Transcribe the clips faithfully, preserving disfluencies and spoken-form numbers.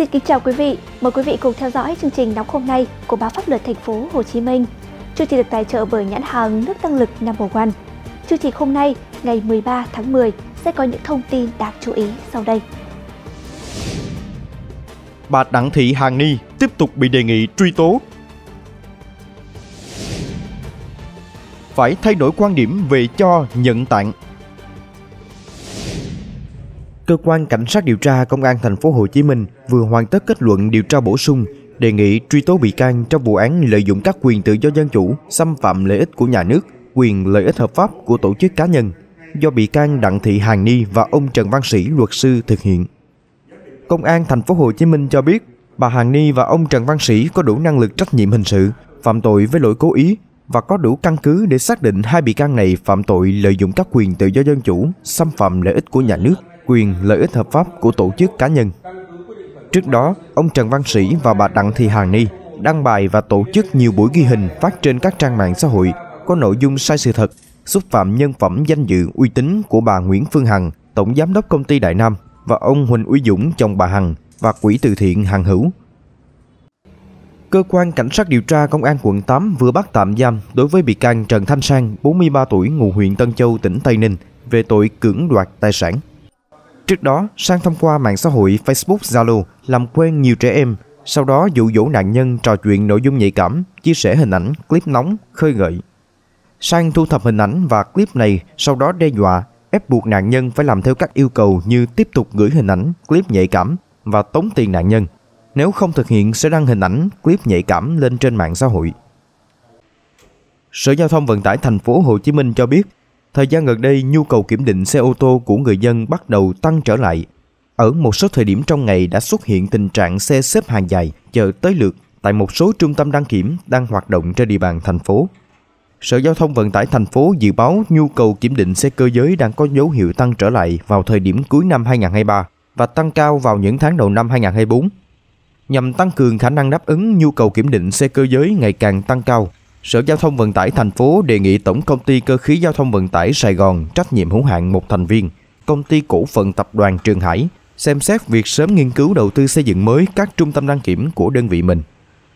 Xin kính chào quý vị, mời quý vị cùng theo dõi chương trình nóng hôm nay của báo Pháp luật Thành phố Hồ Chí Minh. Chương trình được tài trợ bởi nhãn hàng nước tăng lực Number One. Chương trình hôm nay, ngày mười ba tháng mười, sẽ có những thông tin đáng chú ý sau đây. Bà Đặng Thị Hàn Ni tiếp tục bị đề nghị truy tố. Phải thay đổi quan điểm về cho nhận tặng. Cơ quan cảnh sát điều tra Công an Thành phố Hồ Chí Minh vừa hoàn tất kết luận điều tra bổ sung đề nghị truy tố bị can trong vụ án lợi dụng các quyền tự do dân chủ, xâm phạm lợi ích của nhà nước, quyền lợi ích hợp pháp của tổ chức cá nhân do bị can Đặng Thị Hàn Ni và ông Trần Văn Sĩ luật sư thực hiện. Công an Thành phố Hồ Chí Minh cho biết bà Hàn Ni và ông Trần Văn Sĩ có đủ năng lực trách nhiệm hình sự, phạm tội với lỗi cố ý và có đủ căn cứ để xác định hai bị can này phạm tội lợi dụng các quyền tự do dân chủ, xâm phạm lợi ích của nhà nước, quyền lợi ích hợp pháp của tổ chức cá nhân. Trước đó, ông Trần Văn Sĩ và bà Đặng Thị Hàn Ni đăng bài và tổ chức nhiều buổi ghi hình phát trên các trang mạng xã hội có nội dung sai sự thật, xúc phạm nhân phẩm danh dự uy tín của bà Nguyễn Phương Hằng, tổng giám đốc công ty Đại Nam, và ông Huỳnh Uy Dũng, chồng bà Hằng, và quỹ từ thiện Hằng Hữu. Cơ quan cảnh sát điều tra Công an quận tám vừa bắt tạm giam đối với bị can Trần Thanh Sang, bốn mươi ba tuổi, ngụ huyện Tân Châu, tỉnh Tây Ninh, về tội cưỡng đoạt tài sản. Trước đó, Sang thông qua mạng xã hội Facebook, Zalo làm quen nhiều trẻ em, sau đó dụ dỗ nạn nhân trò chuyện nội dung nhạy cảm, chia sẻ hình ảnh, clip nóng, khơi gợi. Sang thu thập hình ảnh và clip này, sau đó đe dọa, ép buộc nạn nhân phải làm theo các yêu cầu như tiếp tục gửi hình ảnh, clip nhạy cảm và tống tiền nạn nhân. Nếu không thực hiện sẽ đăng hình ảnh, clip nhạy cảm lên trên mạng xã hội. Sở Giao thông Vận tải Thành phố Hồ Chí Minh cho biết, thời gian gần đây nhu cầu kiểm định xe ô tô của người dân bắt đầu tăng trở lại. Ở một số thời điểm trong ngày đã xuất hiện tình trạng xe xếp hàng dài, chờ tới lượt tại một số trung tâm đăng kiểm đang hoạt động trên địa bàn thành phố. Sở Giao thông Vận tải Thành phố dự báo nhu cầu kiểm định xe cơ giới đang có dấu hiệu tăng trở lại vào thời điểm cuối năm hai không hai ba và tăng cao vào những tháng đầu năm hai không hai tư. Nhằm tăng cường khả năng đáp ứng nhu cầu kiểm định xe cơ giới ngày càng tăng cao, Sở Giao thông Vận tải Thành phố đề nghị Tổng Công ty Cơ khí Giao thông Vận tải Sài Gòn trách nhiệm hữu hạn một thành viên, Công ty Cổ phần Tập đoàn Trường Hải xem xét việc sớm nghiên cứu đầu tư xây dựng mới các trung tâm đăng kiểm của đơn vị mình.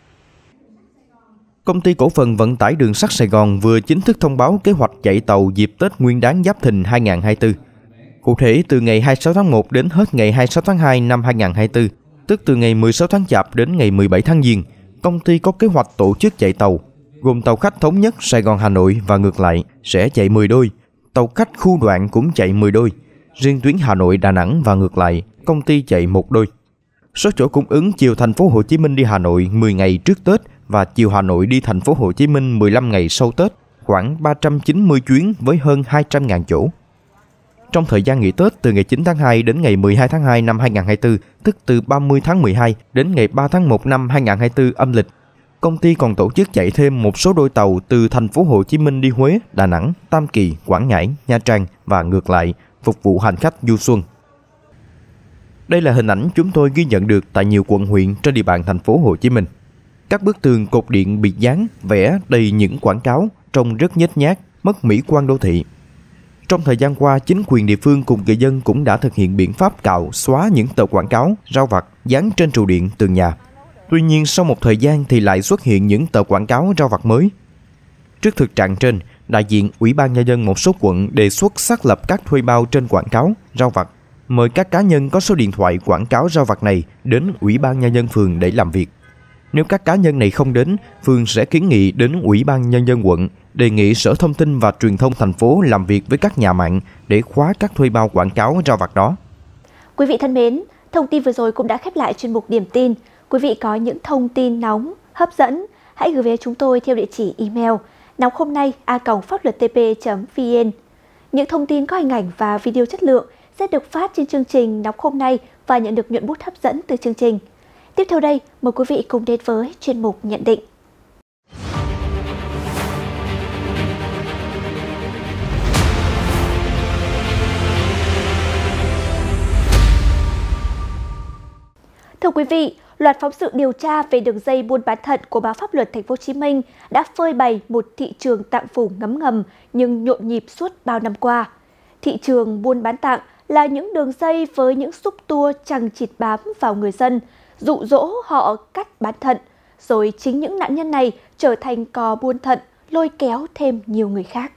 Công ty Cổ phần Vận tải Đường sắt Sài Gòn vừa chính thức thông báo kế hoạch chạy tàu dịp Tết Nguyên đán Giáp Thìn hai không hai tư. Cụ thể, từ ngày hai mươi sáu tháng một đến hết ngày hai mươi sáu tháng hai năm hai không hai tư, tức từ ngày mười sáu tháng Chạp đến ngày mười bảy tháng Giêng, công ty có kế hoạch tổ chức chạy tàu, gồm tàu khách thống nhất Sài Gòn Hà Nội và ngược lại sẽ chạy mười đôi, tàu khách khu đoạn cũng chạy mười đôi, riêng tuyến Hà Nội Đà Nẵng và ngược lại, công ty chạy một đôi. Số chỗ cung ứng chiều Thành phố Hồ Chí Minh đi Hà Nội mười ngày trước Tết và chiều Hà Nội đi Thành phố Hồ Chí Minh mười lăm ngày sau Tết, khoảng ba trăm chín mươi chuyến với hơn hai trăm nghìn chỗ. Trong thời gian nghỉ Tết từ ngày chín tháng hai đến ngày mười hai tháng hai năm hai không hai tư, tức từ ba mươi tháng mười hai đến ngày ba tháng một năm hai không hai tư âm lịch, công ty còn tổ chức chạy thêm một số đôi tàu từ Thành phố Hồ Chí Minh đi Huế, Đà Nẵng, Tam Kỳ, Quảng Ngãi, Nha Trang và ngược lại, phục vụ hành khách du xuân. Đây là hình ảnh chúng tôi ghi nhận được tại nhiều quận huyện trên địa bàn Thành phố Hồ Chí Minh. Các bức tường cột điện bị dán, vẽ đầy những quảng cáo trông rất nhếch nhác, mất mỹ quan đô thị. Trong thời gian qua, chính quyền địa phương cùng người dân cũng đã thực hiện biện pháp cạo, xóa những tờ quảng cáo, rao vặt dán trên trụ điện, tường nhà. Tuy nhiên, sau một thời gian thì lại xuất hiện những tờ quảng cáo rao vặt mới. Trước thực trạng trên, đại diện Ủy ban Nhân dân một số quận đề xuất xác lập các thuê bao trên quảng cáo, rao vặt, mời các cá nhân có số điện thoại quảng cáo rao vặt này đến Ủy ban Nhân dân phường để làm việc. Nếu các cá nhân này không đến, phường sẽ kiến nghị đến Ủy ban Nhân dân quận, đề nghị Sở Thông tin và Truyền thông thành phố làm việc với các nhà mạng để khóa các thuê bao quảng cáo rao vặt đó. Quý vị thân mến, thông tin vừa rồi cũng đã khép lại chuyên mục Điểm tin. Quý vị có những thông tin nóng, hấp dẫn, hãy gửi về chúng tôi theo địa chỉ email nóng hôm nay a còng pháp luật t p chấm vn. Những thông tin có hình ảnh và video chất lượng sẽ được phát trên chương trình Nóng hôm nay và nhận được nhuận bút hấp dẫn từ chương trình. Tiếp theo đây, mời quý vị cùng đến với chuyên mục nhận định. Thưa quý vị, loạt phóng sự điều tra về đường dây buôn bán thận của báo Pháp luật Thành phố Hồ Chí Minh đã phơi bày một thị trường tạng phủ ngấm ngầm nhưng nhộn nhịp suốt bao năm qua. Thị trường buôn bán tạng là những đường dây với những xúc tua chằng chịt bám vào người dân, dụ dỗ họ cắt bán thận, rồi chính những nạn nhân này trở thành cò buôn thận, lôi kéo thêm nhiều người khác.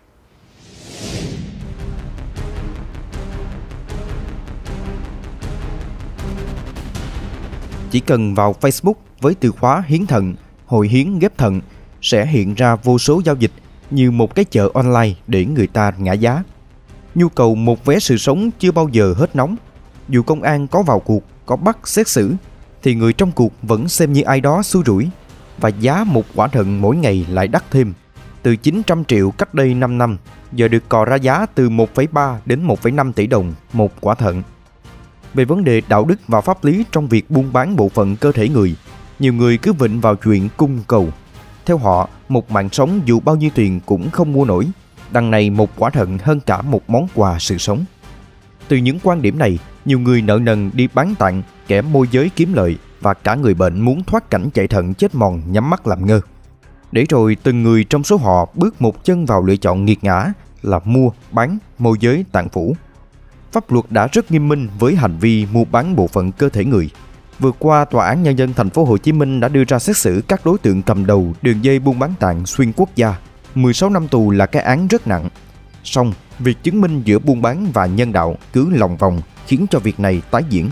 Chỉ cần vào Facebook với từ khóa hiến thận, hội hiến ghép thận sẽ hiện ra vô số giao dịch như một cái chợ online để người ta ngã giá. Nhu cầu một vé sự sống chưa bao giờ hết nóng. Dù công an có vào cuộc, có bắt xét xử, thì người trong cuộc vẫn xem như ai đó xui rủi. Và giá một quả thận mỗi ngày lại đắt thêm. Từ chín trăm triệu cách đây năm năm, giờ được cò ra giá từ một phẩy ba đến một phẩy năm tỷ đồng một quả thận. Về vấn đề đạo đức và pháp lý trong việc buôn bán bộ phận cơ thể người, nhiều người cứ vịnh vào chuyện cung cầu. Theo họ, một mạng sống dù bao nhiêu tiền cũng không mua nổi. Đằng này một quả thận hơn cả một món quà sự sống. Từ những quan điểm này, nhiều người nợ nần đi bán tặng, kẻ môi giới kiếm lợi và cả người bệnh muốn thoát cảnh chạy thận chết mòn nhắm mắt làm ngơ. Để rồi từng người trong số họ bước một chân vào lựa chọn nghiệt ngã là mua, bán, môi giới tạng phủ. Pháp luật đã rất nghiêm minh với hành vi mua bán bộ phận cơ thể người. Vừa qua, Tòa án Nhân dân thành phố Hồ Chí Minh đã đưa ra xét xử các đối tượng cầm đầu đường dây buôn bán tạng xuyên quốc gia. mười sáu năm tù là cái án rất nặng. Song, việc chứng minh giữa buôn bán và nhân đạo cứ lòng vòng khiến cho việc này tái diễn.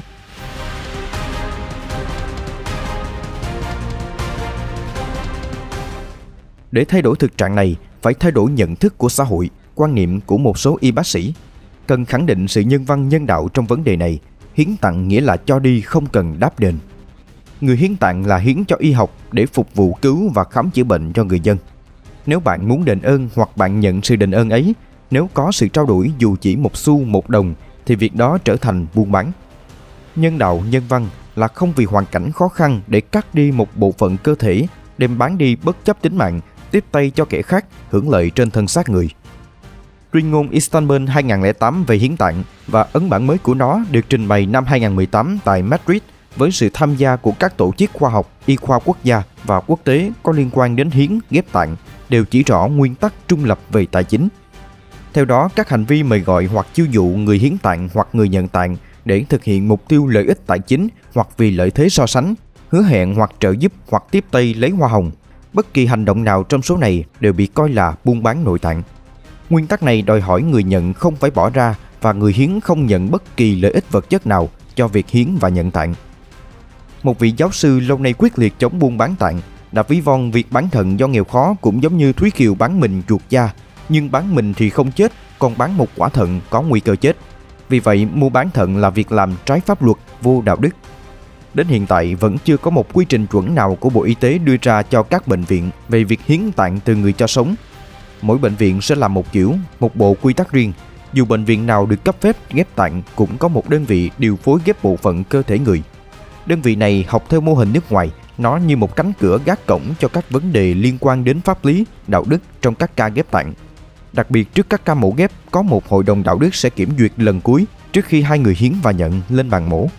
Để thay đổi thực trạng này, phải thay đổi nhận thức của xã hội, quan niệm của một số y bác sĩ. Cần khẳng định sự nhân văn nhân đạo trong vấn đề này. Hiến tặng nghĩa là cho đi không cần đáp đền. Người hiến tặng là hiến cho y học để phục vụ cứu và khám chữa bệnh cho người dân. Nếu bạn muốn đền ơn hoặc bạn nhận sự đền ơn ấy, nếu có sự trao đổi dù chỉ một xu một đồng, thì việc đó trở thành buôn bán. Nhân đạo nhân văn là không vì hoàn cảnh khó khăn để cắt đi một bộ phận cơ thể, đem bán đi bất chấp tính mạng, tiếp tay cho kẻ khác hưởng lợi trên thân xác người. Tuyên ngôn Istanbul hai không không tám về hiến tạng và ấn bản mới của nó được trình bày năm hai không một tám tại Madrid với sự tham gia của các tổ chức khoa học, y khoa quốc gia và quốc tế có liên quan đến hiến, ghép tạng, đều chỉ rõ nguyên tắc trung lập về tài chính. Theo đó, các hành vi mời gọi hoặc chiêu dụ người hiến tạng hoặc người nhận tạng để thực hiện mục tiêu lợi ích tài chính hoặc vì lợi thế so sánh, hứa hẹn hoặc trợ giúp hoặc tiếp tay lấy hoa hồng, bất kỳ hành động nào trong số này đều bị coi là buôn bán nội tạng. Nguyên tắc này đòi hỏi người nhận không phải bỏ ra và người hiến không nhận bất kỳ lợi ích vật chất nào cho việc hiến và nhận tạng. Một vị giáo sư lâu nay quyết liệt chống buôn bán tạng đã ví von việc bán thận do nghèo khó cũng giống như Thúy Kiều bán mình chuột da, nhưng bán mình thì không chết, còn bán một quả thận có nguy cơ chết. Vì vậy, mua bán thận là việc làm trái pháp luật, vô đạo đức. Đến hiện tại vẫn chưa có một quy trình chuẩn nào của Bộ Y tế đưa ra cho các bệnh viện về việc hiến tạng từ người cho sống. Mỗi bệnh viện sẽ làm một kiểu, một bộ quy tắc riêng. Dù bệnh viện nào được cấp phép ghép tạng cũng có một đơn vị điều phối ghép bộ phận cơ thể người. Đơn vị này học theo mô hình nước ngoài, nó như một cánh cửa gác cổng cho các vấn đề liên quan đến pháp lý, đạo đức trong các ca ghép tạng. Đặc biệt trước các ca mổ ghép, có một hội đồng đạo đức sẽ kiểm duyệt lần cuối trước khi hai người hiến và nhận lên bàn mổ.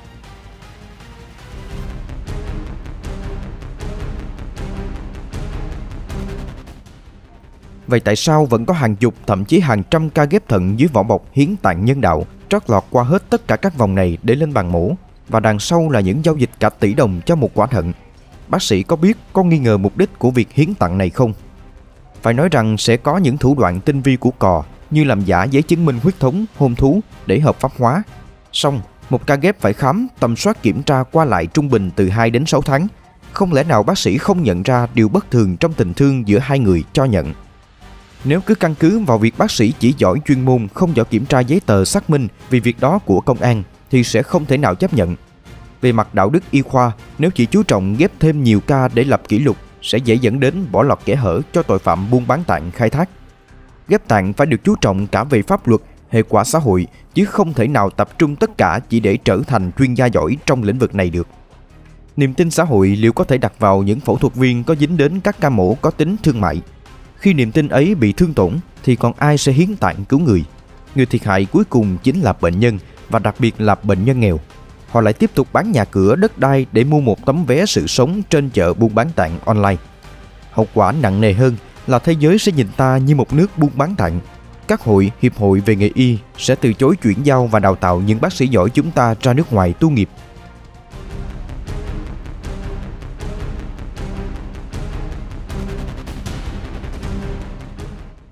Vậy tại sao vẫn có hàng chục, thậm chí hàng trăm ca ghép thận dưới vỏ bọc hiến tạng nhân đạo trót lọt qua hết tất cả các vòng này để lên bàn mổ, và đằng sau là những giao dịch cả tỷ đồng cho một quả thận? Bác sĩ có biết, có nghi ngờ mục đích của việc hiến tặng này không? Phải nói rằng sẽ có những thủ đoạn tinh vi của cò như làm giả giấy chứng minh huyết thống, hôn thú để hợp pháp hóa. Song, một ca ghép phải khám, tầm soát kiểm tra qua lại trung bình từ hai đến sáu tháng. Không lẽ nào bác sĩ không nhận ra điều bất thường trong tình thương giữa hai người cho nhận? Nếu cứ căn cứ vào việc bác sĩ chỉ giỏi chuyên môn, không giỏi kiểm tra giấy tờ xác minh vì việc đó của công an, thì sẽ không thể nào chấp nhận. Về mặt đạo đức y khoa, nếu chỉ chú trọng ghép thêm nhiều ca để lập kỷ lục, sẽ dễ dẫn đến bỏ lọt kẽ hở cho tội phạm buôn bán tạng khai thác. Ghép tạng phải được chú trọng cả về pháp luật, hệ quả xã hội, chứ không thể nào tập trung tất cả chỉ để trở thành chuyên gia giỏi trong lĩnh vực này được. Niềm tin xã hội liệu có thể đặt vào những phẫu thuật viên có dính đến các ca mổ có tính thương mại? Khi niềm tin ấy bị thương tổn, thì còn ai sẽ hiến tạng cứu người? Người thiệt hại cuối cùng chính là bệnh nhân, và đặc biệt là bệnh nhân nghèo. Họ lại tiếp tục bán nhà cửa, đất đai để mua một tấm vé sự sống trên chợ buôn bán tạng online. Hậu quả nặng nề hơn là thế giới sẽ nhìn ta như một nước buôn bán tạng. Các hội, hiệp hội về nghề y sẽ từ chối chuyển giao và đào tạo những bác sĩ giỏi chúng ta ra nước ngoài tu nghiệp.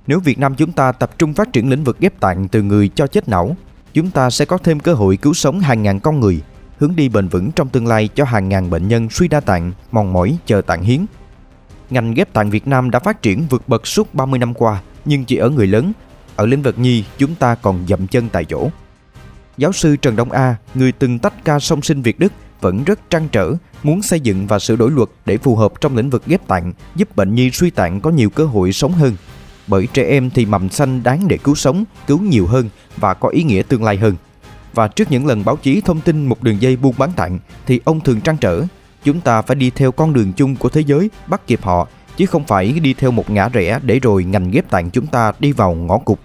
Nếu Việt Nam chúng ta tập trung phát triển lĩnh vực ghép tạng từ người cho chết não, chúng ta sẽ có thêm cơ hội cứu sống hàng ngàn con người, hướng đi bền vững trong tương lai cho hàng ngàn bệnh nhân suy đa tạng, mòn mỏi chờ tạng hiến. Ngành ghép tạng Việt Nam đã phát triển vượt bậc suốt ba mươi năm qua, nhưng chỉ ở người lớn. Ở lĩnh vực nhi, chúng ta còn dậm chân tại chỗ. Giáo sư Trần Đông A, người từng tách ca song sinh Việt Đức, vẫn rất trăn trở, muốn xây dựng và sửa đổi luật để phù hợp trong lĩnh vực ghép tạng, giúp bệnh nhi suy tạng có nhiều cơ hội sống hơn. Bởi trẻ em thì mầm xanh đáng để cứu sống, cứu nhiều hơn và có ý nghĩa tương lai hơn. Và trước những lần báo chí thông tin một đường dây buôn bán tạng, thì ông thường trăn trở, chúng ta phải đi theo con đường chung của thế giới, bắt kịp họ, chứ không phải đi theo một ngã rẽ để rồi ngành ghép tạng chúng ta đi vào ngõ cụt.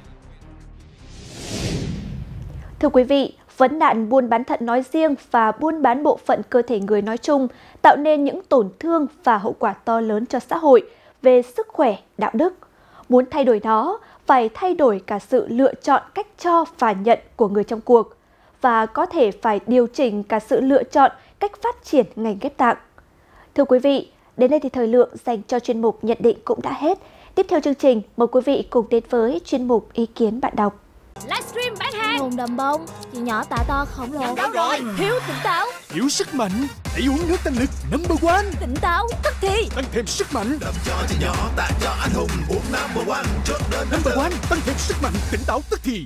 Thưa quý vị, vấn nạn buôn bán thận nói riêng và buôn bán bộ phận cơ thể người nói chung tạo nên những tổn thương và hậu quả to lớn cho xã hội về sức khỏe, đạo đức. Muốn thay đổi nó, phải thay đổi cả sự lựa chọn cách cho và nhận của người trong cuộc, và có thể phải điều chỉnh cả sự lựa chọn cách phát triển ngành ghép tạng. Thưa quý vị, đến đây thì thời lượng dành cho chuyên mục nhận định cũng đã hết. Tiếp theo chương trình, mời quý vị cùng đến với chuyên mục ý kiến bạn đọc. Livestream bán hàng hùng đầm bông, chị nhỏ tạ to khổng lồ. Đâu rồi, thiếu tỉnh táo, thiếu sức mạnh, hãy uống nước tăng lực number one. Tỉnh táo tức thì tăng thêm sức mạnh. Đậm cho chị nhỏ, tạ cho anh hùng, uống number one chốt đơn number one tăng thêm sức mạnh, tỉnh táo tức thì.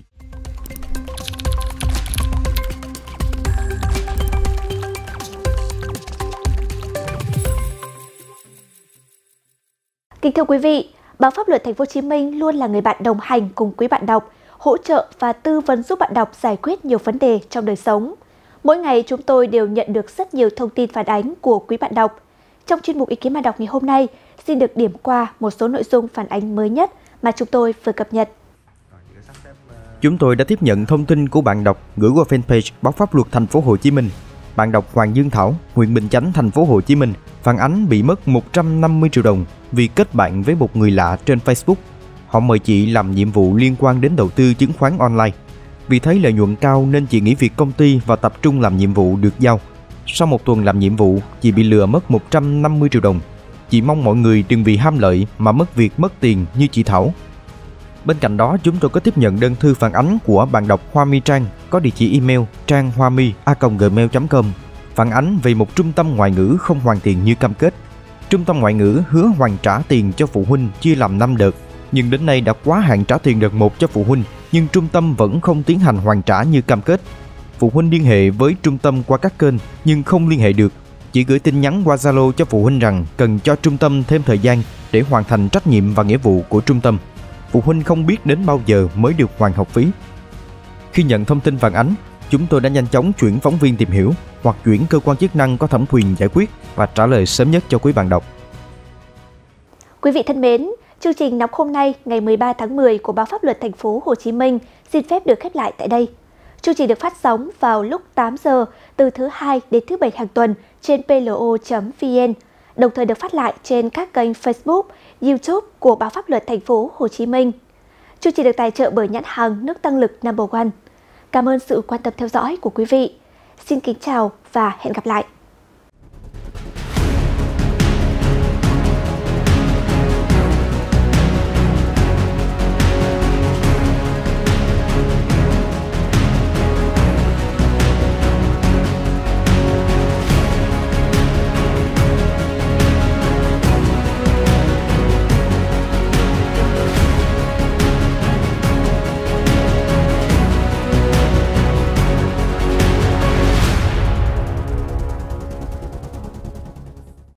Kính thưa quý vị, Báo Pháp luật Thành phố Hồ Chí Minh luôn là người bạn đồng hành cùng quý bạn đọc, hỗ trợ và tư vấn giúp bạn đọc giải quyết nhiều vấn đề trong đời sống. Mỗi ngày chúng tôi đều nhận được rất nhiều thông tin phản ánh của quý bạn đọc. Trong chuyên mục ý kiến bạn đọc ngày hôm nay, xin được điểm qua một số nội dung phản ánh mới nhất mà chúng tôi vừa cập nhật. Chúng tôi đã tiếp nhận thông tin của bạn đọc gửi qua fanpage Báo Pháp luật Thành phố Hồ Chí Minh. Bạn đọc Hoàng Dương Thảo, huyện Bình Chánh, Thành phố Hồ Chí Minh phản ánh bị mất một trăm năm mươi triệu đồng vì kết bạn với một người lạ trên Facebook. Họ mời chị làm nhiệm vụ liên quan đến đầu tư chứng khoán online. Vì thấy lợi nhuận cao nên chị nghỉ việc công ty và tập trung làm nhiệm vụ được giao. Sau một tuần làm nhiệm vụ, chị bị lừa mất một trăm năm mươi triệu đồng. Chị mong mọi người đừng vì ham lợi mà mất việc mất tiền như chị Thảo. Bên cạnh đó, chúng tôi có tiếp nhận đơn thư phản ánh của bạn đọc Hoa My Trang có địa chỉ email trang hoa my a còng gmail chấm com phản ánh về một trung tâm ngoại ngữ không hoàn tiền như cam kết. Trung tâm ngoại ngữ hứa hoàn trả tiền cho phụ huynh chia làm năm đợt, nhưng đến nay đã quá hạn trả tiền đợt một cho phụ huynh, nhưng trung tâm vẫn không tiến hành hoàn trả như cam kết. Phụ huynh liên hệ với trung tâm qua các kênh nhưng không liên hệ được, chỉ gửi tin nhắn qua Zalo cho phụ huynh rằng cần cho trung tâm thêm thời gian để hoàn thành trách nhiệm và nghĩa vụ của trung tâm. Phụ huynh không biết đến bao giờ mới được hoàn học phí. Khi nhận thông tin phản ánh, chúng tôi đã nhanh chóng chuyển phóng viên tìm hiểu hoặc chuyển cơ quan chức năng có thẩm quyền giải quyết và trả lời sớm nhất cho quý bạn đọc. Quý vị thân mến, chương trình nóng hôm nay ngày mười ba tháng mười của Báo Pháp luật Thành phố Hồ Chí Minh xin phép được khép lại tại đây. Chương trình được phát sóng vào lúc tám giờ từ thứ hai đến thứ bảy hàng tuần trên pê lờ o chấm vê en, đồng thời được phát lại trên các kênh Facebook, YouTube của Báo Pháp luật Thành phố Hồ Chí Minh. Chương trình được tài trợ bởi nhãn hàng nước tăng lực number one. Cảm ơn sự quan tâm theo dõi của quý vị. Xin kính chào và hẹn gặp lại.